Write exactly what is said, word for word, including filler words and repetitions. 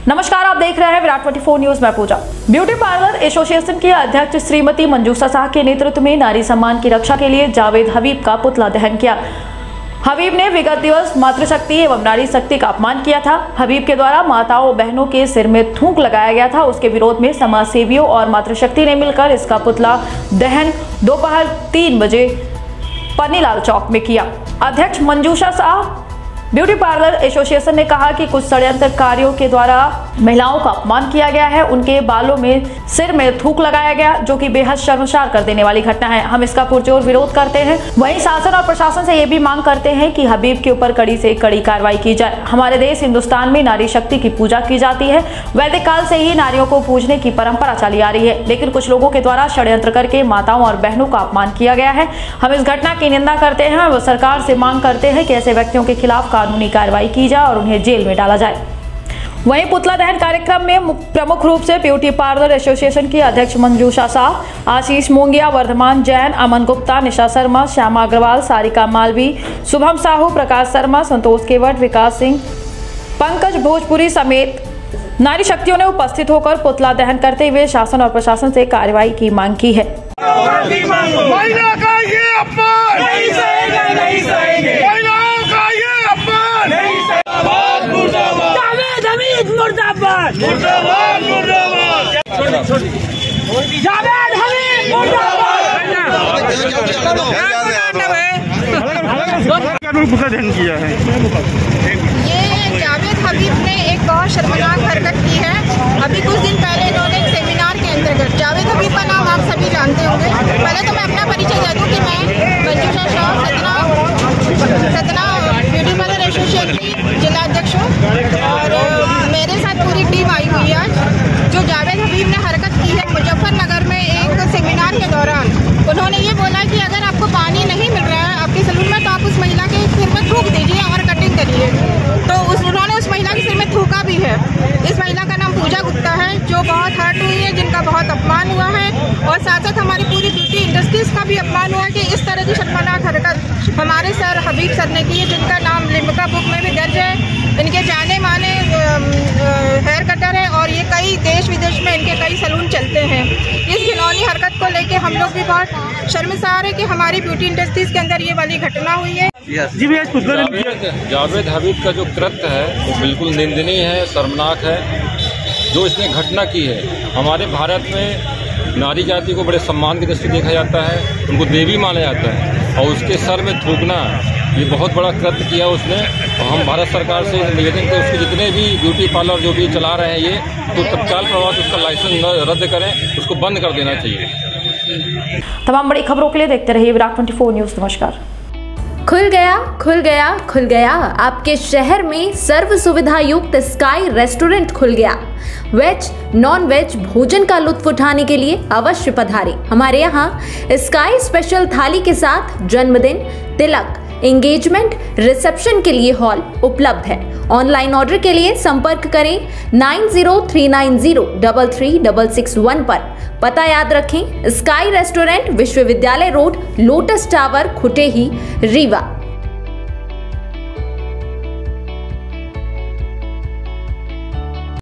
नमस्कार, आप देख रहे हैं विराट चौबीस न्यूज में पूजा। ब्यूटी पार्लर एसोसिएशन की अध्यक्ष श्रीमती मंजूषा शाह के नेतृत्व में नारी सम्मान की रक्षा के लिए जावेद हबीब का पुतला दहन किया। हबीब ने विगत दिवस मातृशक्ति एवं नारी शक्ति का अपमान किया था। हबीब के द्वारा माताओं बहनों के सिर में थूक लगाया गया था। उसके विरोध में समाज सेवियों और मातृशक्ति ने मिलकर इसका पुतला दहन दोपहर तीन बजे पन्नीलाल चौक में किया। अध्यक्ष Manjusha Shah beauty parlour association ने कहा कि कुछ षड्यंत्रकारियों के द्वारा महिलाओं का अपमान किया गया है। उनके बालों में सिर में थूक लगाया गया, जो कि बेहद शर्मसार कर देने वाली घटना है। हम इसका पुरजोर विरोध करते हैं। वहीं शासन और प्रशासन से ये भी मांग करते हैं कि हबीब के ऊपर कड़ी से कड़ी कार्रवाई की जाए। हमारे देश हिंदुस्तान में नारी शक्ति की पूजा की जाती है। वैदिक काल से ही नारियों को पूजने की परंपरा चली आ रही है, लेकिन कुछ लोगों के द्वारा षड्यंत्र करके माताओं और बहनों का अपमान किया गया है। हम इस घटना की निंदा करते हैं और सरकार से मांग करते हैं कि ऐसे व्यक्तियों के खिलाफ कानूनी कार्रवाई की जाए और उन्हें जेल में डाला जाए। वहीं पुतला दहन कार्यक्रम में प्रमुख रूप से ब्यूटी पार्लर एसोसिएशन की अध्यक्ष मंजूषा शाह, आशीष मोंगिया, वर्धमान जैन, अमन गुप्ता, निशा शर्मा, श्यामा अग्रवाल, सारिका मालवी, शुभम साहू, प्रकाश शर्मा, संतोष केवट, विकास सिंह, पंकज भोजपुरी समेत नारी शक्तियों ने उपस्थित होकर पुतला दहन करते हुए शासन और प्रशासन से कार्रवाई की मांग की है। मुर्दाबाद मुर्दाबाद मुर्दाबाद जावेद हबीब मुर्दाबाद। पुतला दहन किया है। ये जावेद हबीब ने एक बहुत शर्मनाक हरकत की है। अभी कुछ दिन पहले इन्होंने एक सेमिनार के अंतर्गत, जावेद हबीब का नाम आप सभी जानते होंगे। पहले तो मैं अपना परिचय दे दूं कि मैं Manjusha Shah Satna Satna beauty parlour association की जिला अध्यक्ष हूँ और मेरे साथ पूरी टीम आई हुई है आज। जो जावेद हबीब ने हरकत की है मुजफ्फरनगर में एक सेमिनार के दौरान, उन्होंने ये बोला कि अगर आपको पानी नहीं मिल रहा है आपके सैलून में तो आप उस महिला के सिर में थूक दीजिए और कटिंग करिए। तो उस उन्होंने उस महिला के सिर में थूका भी है। इस महिला का नाम पूजा गुप्ता है, जो बहुत हर्ट हुई है, जिनका बहुत अपमान हुआ है और साथ साथ हमारी पूरी ब्यूटी इंडस्ट्रीज का भी अपमान हुआ कि इस तरह की शर्मनाक हरकत हमारे सर हबीब सर ने की है, जिनका नाम लिम्का बुक में भी दर्ज है। इनके जाने माने हेयर कटर है और ये कई देश विदेश में इनके कई सैलून चलते हैं। इस घिनौनी हरकत को लेके हम लोग भी बहुत शर्मसार है कि हमारी ब्यूटी इंडस्ट्रीज के अंदर ये वाली घटना हुई है। जी भैया, जावेद, जावेद हबीब का जो कृत्य है वो बिल्कुल निंदनीय है, शर्मनाक है। जो इसने घटना की है, हमारे भारत में नारी जाति को बड़े सम्मान की दृष्टि देखा जाता है, उनको देवी माना जाता है और उसके सर में थूकना ये बहुत बड़ा कृत्य किया उसने। और हम भारत सरकार से निवेदन करते उसके जितने भी ब्यूटी पार्लर जो भी चला रहे हैं ये, तो तत्काल प्रभाव से उसका लाइसेंस रद्द करें, उसको बंद कर देना चाहिए। तमाम बड़ी खबरों के लिए देखते रहिए विराट चौबीस न्यूज। नमस्कार। खुल गया खुल गया खुल गया आपके शहर में सर्व सुविधा युक्त स्काई रेस्टोरेंट खुल गया। वेज नॉन वेज भोजन का लुत्फ उठाने के लिए अवश्य पधारें। हमारे यहाँ स्काई स्पेशल थाली के साथ जन्मदिन, तिलक, एंगेजमेंट, रिसेप्शन के लिए हॉल उपलब्ध है। ऑनलाइन ऑर्डर के लिए संपर्क करें nine zero three nine zero double three double six one पर। पता याद रखें, स्काई रेस्टोरेंट, विश्वविद्यालय road, lotus tower, Khutehi, Rewa.